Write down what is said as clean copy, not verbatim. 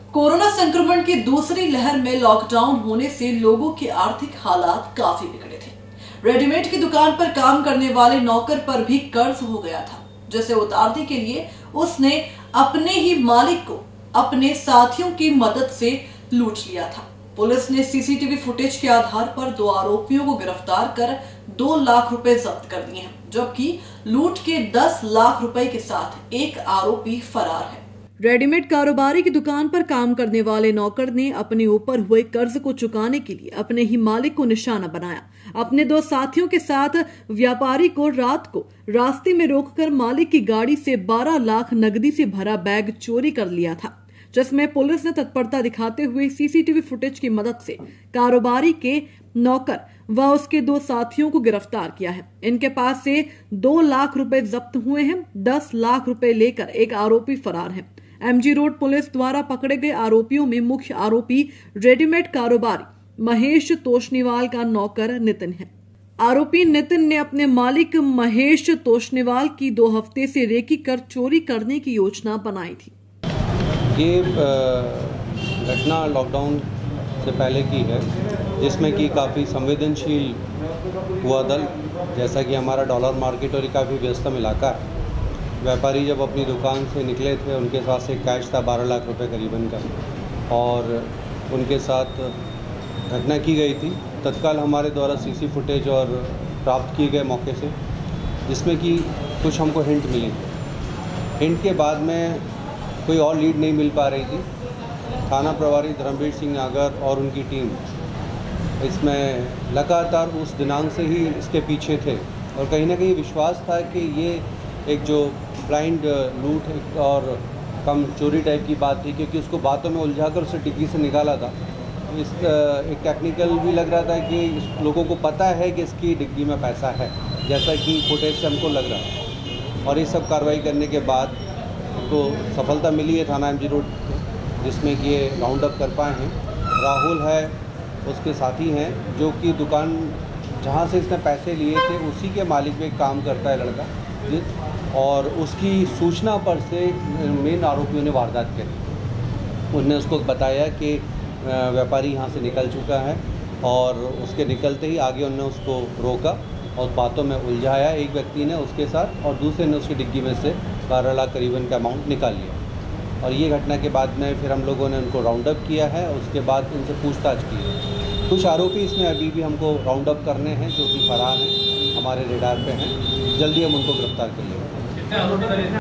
Corona संक्रमण की दूसरी लहर में लॉकडाउन होने से लोगों के आर्थिक हालात काफी बिगड़े थे। रेडीमेड की दुकान पर काम करने वाले नौकर पर भी कर्ज हो गया था, जिसे उतारने के लिए उसने अपने ही मालिक को अपने साथियों की मदद से लूट लिया था। पुलिस ने सीसीटीवी फुटेज के आधार पर 2 आरोपियों को गिरफ्तार कर 2 लाख रुपए जब्त कर दिए हैं, जबकि लूट के 10 लाख रुपए के साथ एक आरोपी फरार है। रेडीमेड कारोबारी की दुकान पर काम करने वाले नौकर ने अपने ऊपर हुए कर्ज को चुकाने के लिए अपने ही मालिक को निशाना बनाया। अपने 2 साथियों के साथ व्यापारी को रात को रास्ते में रोककर मालिक की गाड़ी से 12 लाख नकदी से भरा बैग चोरी कर लिया था, जिसमें पुलिस ने तत्परता दिखाते हुए सीसीटीवी फुटेज की मदद से कारोबारी के नौकर व उसके 2 साथियों को गिरफ्तार किया है। इनके पास से 2 लाख रुपए जब्त हुए हैं। 10 लाख रुपए लेकर एक आरोपी फरार है। एमजी रोड पुलिस द्वारा पकड़े गए आरोपियों में मुख्य आरोपी रेडीमेड कारोबारी महेश तोषनीवाल का नौकर नितिन है। आरोपी नितिन ने अपने मालिक महेश तोषनीवाल की 2 हफ्ते से रेकी कर चोरी करने की योजना बनाई थी। ये घटना लॉकडाउन से पहले की है, जिसमें कि काफ़ी संवेदनशील हुआ दल, जैसा कि हमारा डॉलर मार्केट और काफ़ी व्यस्तम इलाका है। व्यापारी जब अपनी दुकान से निकले थे, उनके साथ से कैश था 12 लाख रुपए करीबन का, और उनके साथ घटना की गई थी। तत्काल हमारे द्वारा सीसी फुटेज और प्राप्त किए गए मौके से, जिसमें कि कुछ हमको हिंट मिली थी। हिंट के बाद में कोई और लीड नहीं मिल पा रही थी। थाना प्रभारी धर्मवीर सिंह नागर और उनकी टीम इसमें लगातार उस दिनांक से ही इसके पीछे थे, और कहीं ना कहीं विश्वास था कि ये एक जो ब्लाइंड लूट और कम चोरी टाइप की बात थी, क्योंकि उसको बातों में उलझाकर उसे डिग्गी से निकाला था। इस एक टेक्निकल भी लग रहा था कि लोगों को पता है कि इसकी डिग्गी में पैसा है, जैसा कि फुटेज से हमको लग रहा है। और ये सब कार्रवाई करने के बाद तो सफलता मिली है थाना एमजी रोड, जिसमें कि ये राउंड अप कर पाए हैं। राहुल है, उसके साथी हैं, जो कि दुकान जहाँ से इसने पैसे लिए थे उसी के मालिक में काम करता है लड़का, और उसकी सूचना पर से मेन आरोपियों ने वारदात करी। उनने उसको बताया कि व्यापारी यहाँ से निकल चुका है, और उसके निकलते ही आगे उन्होंने उसको रोका और बातों में उलझाया एक व्यक्ति ने उसके साथ, और दूसरे ने उसकी डिग्गी में से 12 लाख करीबन का अमाउंट निकाल लिया। और ये घटना के बाद में फिर हम लोगों ने उनको राउंड अप किया है। उसके बाद उनसे पूछताछ की है। कुछ आरोपी इसमें अभी भी हमको राउंड अप करने हैं, जो कि फरार हैं, हमारे रेडार पे हैं। जल्दी हम उनको गिरफ्तार कर लेंगे।